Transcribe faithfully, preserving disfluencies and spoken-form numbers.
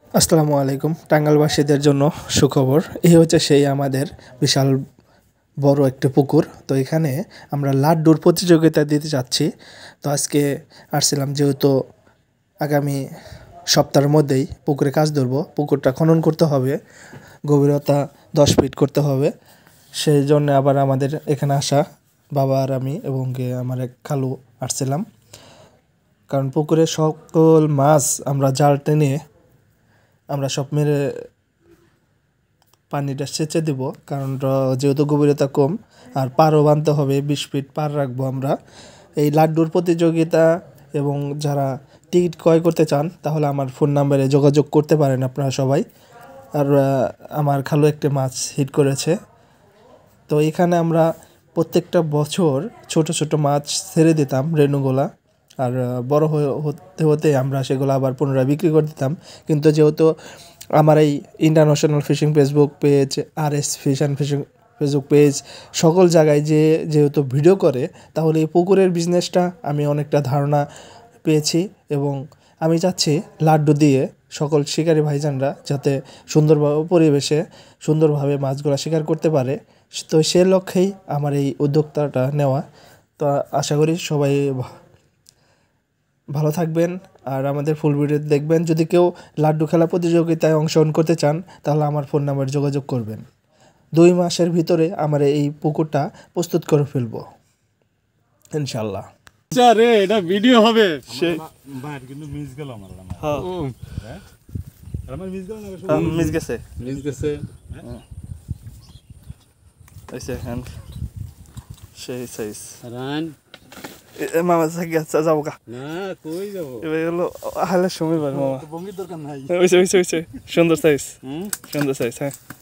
আসসালামু আলাইকুম। টাঙ্গাইলবাসীদের জন্য সুখবর। এই হচ্ছে সেই আমাদের বিশাল বড় একটা পুকুর। তো এখানে আমরা লাড্ডুর প্রতিযোগিতা দিতে যাচ্ছি। তো আজকে আসছিলাম যেহেতু আগামী সপ্তাহের মধ্যেই পুকুরে কাজ ধরবো। পুকুরটা খনন করতে হবে, গভীরতা দশ ফিট করতে হবে। সেই জন্য আবার আমাদের এখানে আসা, বাবা আর আমি এবং আমার এক খালু আসছিলাম। কারণ পুকুরে সকল মাছ আমরা জাল টেনে আমরা সব মেরে পানিটা সেচে দেবো, কারণ যেহেতু গভীরতা কম আর পারও বাঁধতে হবে, বিশ ফিট পার রাখবো আমরা। এই লাড্ডুর প্রতিযোগিতা এবং যারা টিকিট ক্রয় করতে চান তাহলে আমার ফোন নাম্বারে যোগাযোগ করতে পারেন আপনারা সবাই। আর আমার খালু একটা মাছ হিট করেছে। তো এখানে আমরা প্রত্যেকটা বছর ছোট ছোট মাছ ছেড়ে দিতাম রেণুগুলা, আর বড় হতে হতে আমরা সেগুলো আবার পুনরায় বিক্রি করে দিতাম। কিন্তু যেহেতু আমার এই ইন্টারন্যাশনাল ফিশিং ফেসবুক পেজ, আর S fish and fishing facebook page সকল জায়গায় যে যেহেতু ভিডিও করে, তাহলে এই পুকুরের বিজনেসটা আমি অনেকটা ধারণা পেয়েছি এবং আমি চাচ্ছি লাড্ডু দিয়ে সকল শিকারী ভাইজানরা যাতে সুন্দরভাবে পরিবেশে সুন্দরভাবে মাছগুলো শিকার করতে পারে। তো সে লক্ষ্যেই আমার এই উদ্যোক্তাটা নেওয়া। তো আশা করি সবাই ভালো থাকবেন আর আমাদের ফুল ভিডিও দেখবেন। যদি কেউ লাড্ডু খেলা প্রতিযোগিতায় অংশগ্রহণ করতে চান তাহলে আমার ফোন নাম্বারে যোগাযোগ করবেন। দুই মাসের ভিতরে আমরা এই পুকুরটা প্রস্তুত করে ফেলবো ইনশাল্লাহ। আরে এটা ভিডিও হবে। সেই বাইরে কিন্তু মিস গেল আমার। হ্যাঁ হ্যাঁ আমার মিস গেল না, মিস গেছে মিস গেছে। এইসে হ্যান্ড সেই সাইজ রান মামা গেছে যাবো গা না, কই যাবো? এবার হলো হালের সময় মামা বঙ্গির দরকার নাই। ওইসে ওইসে ওইসে সুন্দর সাইজ, সুন্দর সাইজ। হ্যাঁ